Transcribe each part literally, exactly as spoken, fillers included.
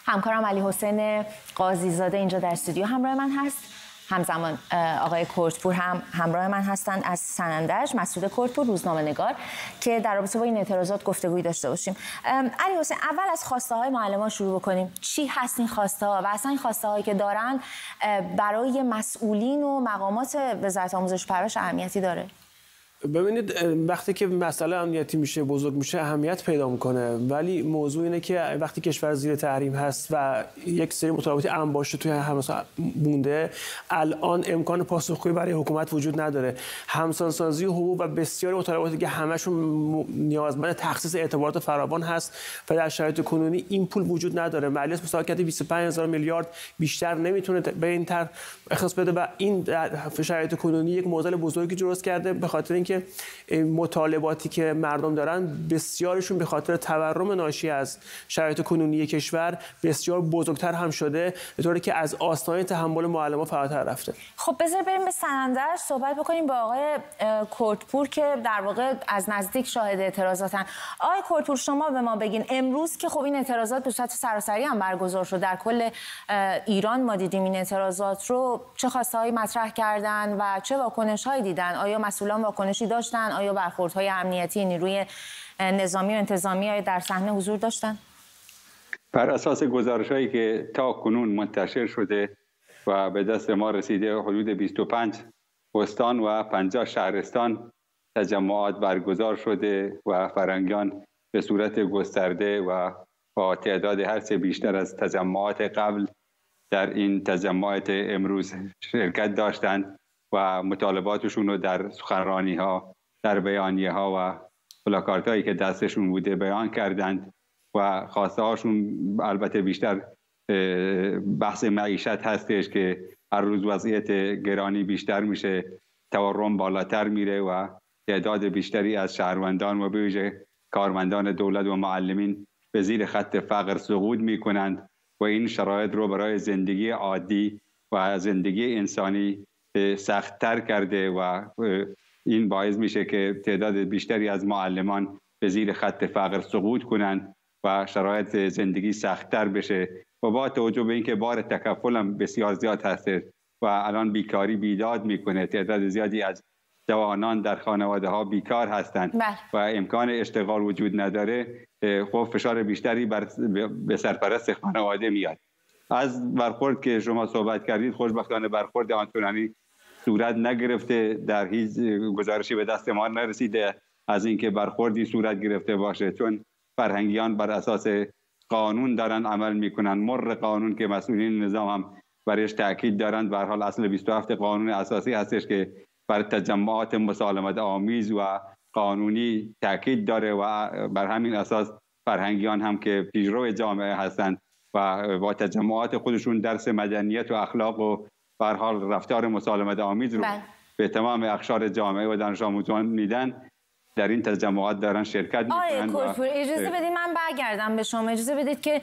همکارم علی حسین قاضی زاده اینجا در استودیو همراه من هست. همزمان آقای کردپور هم همراه من هستند از سنندج، مسعود کردپور روزنامه‌نگار، که در رابطه با این اعتراضات گفتگویی داشته باشیم. علی حسین، اول از خواسته های معلمان شروع بکنیم. چی هست این خواسته ها و اصلا این خواسته هایی که دارن برای مسئولین و مقامات وزارت آموزش و پرورش اهمیتی داره؟ ببینید، وقتی که مسئله امنیتی میشه، بزرگ میشه، اهمیت پیدا میکنه. ولی موضوع اینه که وقتی کشور زیر تحریم هست و یک سری مطالباتی انباشته توی همسان مونده، الان امکان پاسخگویی برای حکومت وجود نداره. همسانسازی حقوق و بسیاری مطالباتی که همشون نیازمند تخصیص اعتبارات فراوان هست و در شرایط کنونی این پول وجود نداره. مجلس مسابقه بیست و پنج هزار میلیارد بیشتر نمیتونه به این طرح اختصاص بده و این در شرایط کنونی یک معضل بزرگی درست کرده، به خاطر اینکه مطالباتی که مردم دارن بسیارشون به خاطر تورم ناشی از شرایط کنونی کشور بسیار بزرگتر هم شده، به طوری که از آستانه تحمل معلمان فراتر رفته. خب بذار بریم به سنندج صحبت بکنیم با آقای کردپور که در واقع از نزدیک شاهد اعتراضاتن. آقای کردپور، شما به ما بگین امروز که خب این اعتراضات به صورت سراسری هم برگزار شد، در کل ایران ما دیدیم این اعتراضات رو، چه خواسته‌هایی مطرح کردن و چه واکنش‌هایی دیدن؟ آیا مسئولان واکنشی داشتن؟ آیا برخوردهای امنیتی نیروی نظامی و انتظامی در صحنه حضور داشتن؟ بر اساس گزارش‌هایی که تا کنون منتشر شده و به دست ما رسیده، حدود بیست و پنج استان و پنجاه شهرستان تجمعات برگزار شده و فرنگیان به صورت گسترده و با تعداد هر چه بیشتر از تجمعات قبل در این تجمعات امروز شرکت داشتند و مطالباتشون رو در سخنرانی‌ها، در بیانیه‌ها و پلاکاردهایی که دستشون بوده بیان کردند و خواسته هاشون البته بیشتر بحث معیشت هستش که هر روز وضعیت گرانی بیشتر میشه، تورم بالاتر میره و تعداد بیشتری از شهروندان و به ویژه کارمندان دولت و معلمین به زیر خط فقر سقوط میکنند و این شرایط رو برای زندگی عادی و زندگی انسانی سخت‌تر کرده و این باعث میشه که تعداد بیشتری از معلمان به زیر خط فقر سقوط کنند و شرایط زندگی سخت‌تر بشه و با توجه به اینکه بار تکفل هم بسیار زیاد هست و الان بیکاری بیداد میکنه، تعداد زیادی از جوانان در خانواده ها بیکار هستند و امکان اشتغال وجود نداره، خب فشار بیشتری بر به سرپرست خانواده میاد. از برخورد که شما صحبت کردید، خوشبختانه برخورد آنچنانی صورت نگرفته، در هیچ گزارشی به دست ما نرسیده از اینکه برخوردی صورت گرفته باشه، چون فرهنگیان بر اساس قانون دارن عمل میکنن، مر قانون که مسئولین نظام هم برش تاکید دارند. به هر حال اصل بیست و هفت قانون اساسی هستش که بر تجمعات مسالمت آمیز و قانونی تاکید داره و بر همین اساس فرهنگیان هم که پیشرو جامعه هستند و با تجمعات خودشون درس مدنیت و اخلاق و به هر حال رفتار مسالمت آمیز رو بله. به تمام اقشار جامعه و دانش آموزان میدن، در این تجمعات دارن شرکت میکنن. آقای کردپور، اجازه بدید من برگردم به شما. اجازه بدید که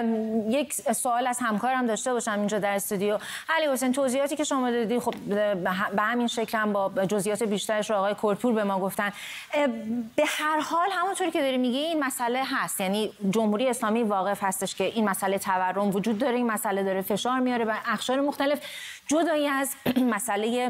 یک سوال از همکارم داشته باشم اینجا در استودیو. علی حسین، توضیحاتی که شما دادید خب به همین شکل هم با جزئیات بیشترش رو آقای کردپور به ما گفتن. به هر حال همونطوری که داری میگی این مسئله هست، یعنی جمهوری اسلامی واقف هستش که این مسئله تورم وجود داره، این مسئله داره فشار میاره بر اقشار مختلف، جدایی از مسئله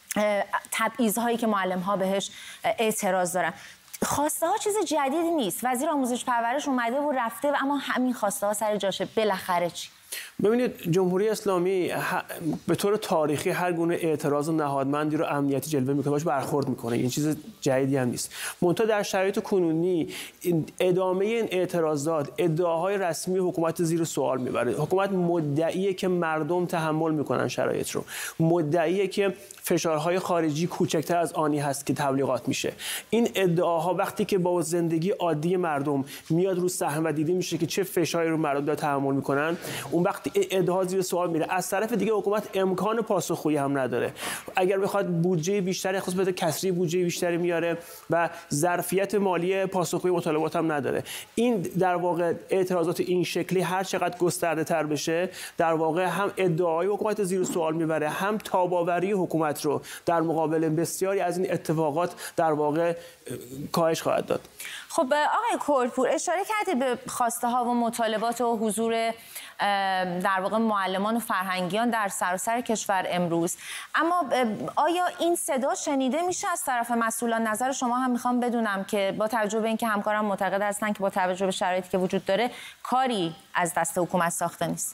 تبعیض‌هایی که معلم‌ها بهش اعتراض دارن. خواسته ها چیز جدیدی نیست. وزیر آموزش پرورش اومده و رفته و اما همین خواسته ها سر جاشه. بالاخره چی؟ ببینید، جمهوری اسلامی به طور تاریخی هر گونه اعتراض نهادمندی رو امنیتی جلوه میکنه، باش برخورد میکنه. این چیز جدیدی هم نیست. منتها در شرایط کنونی ادامه این اعتراضات ادعاهای رسمی حکومت زیر سوال میبره. حکومت مدعیه که مردم تحمل میکنن شرایط رو، مدعیه که فشارهای خارجی کوچکتر از آنی هست که تبلیغات میشه. این ادعاها وقتی که با زندگی عادی مردم میاد رو صحنه و دیده میشه که چه فشاری رو مردم دارن تحمل میکنن، اون وقت ادعا زیر سوال میره. از طرف دیگه حکومت امکان پاسخگویی هم نداره. اگر بخواد بودجه بیشتری خصوص بده، کسری بودجه بیشتری میاره و ظرفیت مالی پاسخگویی مطالبات هم نداره. این در واقع اعتراضات این شکلی هر چقدر گسترده تر بشه، در واقع هم ادعای حکومت زیر سوال میبره، هم تاباوری حکومت رو در مقابل بسیاری از این اتفاقات در واقع کاهش خواهد داد. خب آقای کردپور اشاره کردید به خواسته ها و مطالبات و حضور در واقع معلمان و فرهنگیان در سراسر کشور امروز، اما آیا این صدا شنیده میشه از طرف مسئولان؟ نظر شما هم میخوام بدونم که با توجه به اینکه همکارم معتقد هستن که با توجه به شرایطی که وجود داره کاری از دست حکومت ساخته نیست.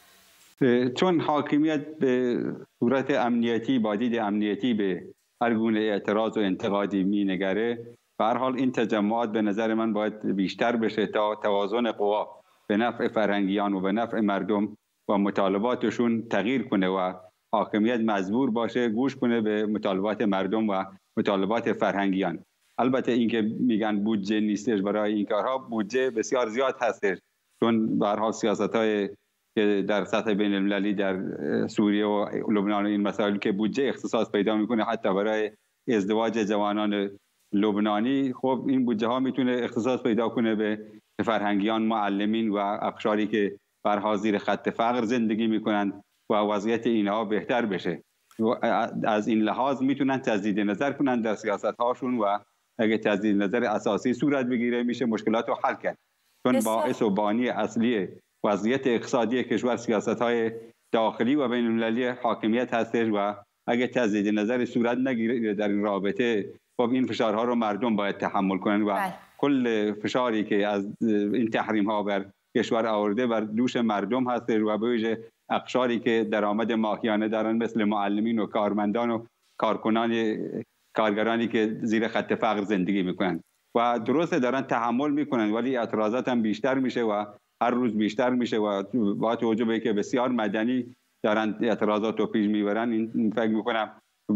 چون حاکمیت به صورت امنیتی با دید امنیتی به هر گونه اعتراض و انتقادی مینگره، به هر حال این تجمعات به نظر من باید بیشتر بشه تا توازن قوا به نفع فرهنگیان و به نفع مردم و مطالباتشون تغییر کنه و حاکمیت مجبور باشه گوش کنه به مطالبات مردم و مطالبات فرهنگیان. البته اینکه میگن بودجه نیستش برای این کارها، بودجه بسیار زیاد هستش، چون به هر حال سیاست‌های که در سطح بین المللی در سوریه و لبنان و این مسائل که بودجه اختصاص پیدا میکنه، حتی برای ازدواج جوانان لبنانی، خب این بودجه ها میتونه اختصاص پیدا کنه به فرهنگیان، معلمین و اقشاری که بر حاضر خط فقر زندگی میکنن و وضعیت اینها بهتر بشه. و از این لحاظ میتونن تجدید نظر کنن در سیاست هاشون و اگه تجدید نظر اساسی صورت بگیره میشه مشکلات رو حل کرد، چون باعث و بانی اصلی وضعیت اقتصادی کشور سیاست های داخلی و بین المللی حاکمیت هستش و اگه تجدید نظر صورت نگیره در این رابطه، خب این فشارها رو مردم باید تحمل کنن و بله. کل فشاری که از این تحریم ها بر کشور آورده بر دوش مردم هست و به ویژه اقشاری که درآمد ماهیانه دارن مثل معلمین و کارمندان و کارکنان کارگرانی که زیر خط فقر زندگی میکنن و درسته دارن تحمل میکنن، ولی اعتراضات هم بیشتر میشه و هر روز بیشتر میشه و با توجه به که بسیار مدنی دارن اعتراضات رو پیش میبرن، این فکر میکنم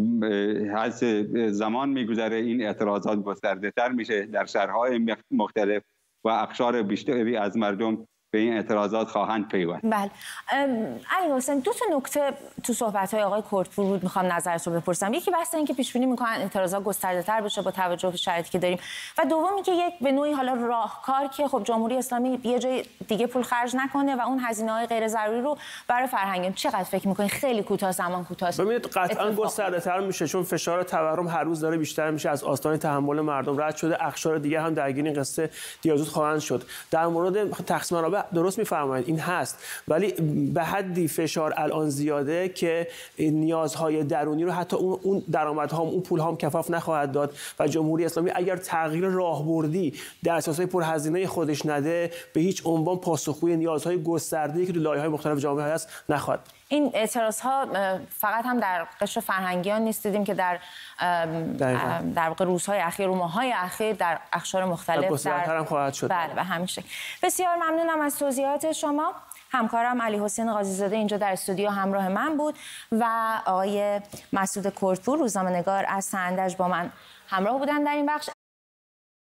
از زمان میگذره این اعتراضات گسترده تر میشه در شهرهای مختلف و اقشار بیشتری از مردم به این اعتراضات خواهند پیوست. بله. علی حسین، دو تا نکته تو صحبت‌های آقای کردپور بود میخوام نظرتو بپرسم. یکی بحث این که پیش بینی میکنن اعتراضات گسترده تر بشه با توجه به شرایطی که داریم، و دومی که یک به نوعی حالا راهکار که خب جمهوری اسلامی یه جای دیگه پول خرج نکنه و اون هزینه‌های غیر ضروری رو برای فرهنگیان. چقدر فکر میکنین خیلی کوتاه زمان کوتاه؟ ببینید قطعا گسترده تر میشه، چون فشار تورم هر روز داره بیشتر میشه، از آستانه تحمل مردم رد شده، اقشار دیگه هم درگیر این قصه دیازود خواهند شد. در مورد تقسیم منابع درست میفرمایید این هست، ولی به حدی فشار الان زیاده که نیازهای درونی رو حتی اون اون درآمدها اون پول هم کفاف نخواهد داد و جمهوری اسلامی اگر تغییر راهبردی در اساسهای پرهزینه خودش نده، به هیچ عنوان پاسخگوی نیازهای گسترده‌ای که تو لایه‌های مختلف جامعه هست نخواهد. این اعتراض ها فقط هم در قشر فرهنگیان نیست، دیدیم که در در واقع روزهای اخیر و ماه‌های اخیر در اقشار مختلف در هم خواهد شد. بله به همین شکل. بسیار ممنونم از توضیحات شما. همکارم علی حسین قاضی زاده اینجا در استودیو همراه من بود و آقای مسعود کردپور روزنامه‌نگار از سندج با من همراه بودن در این بخش.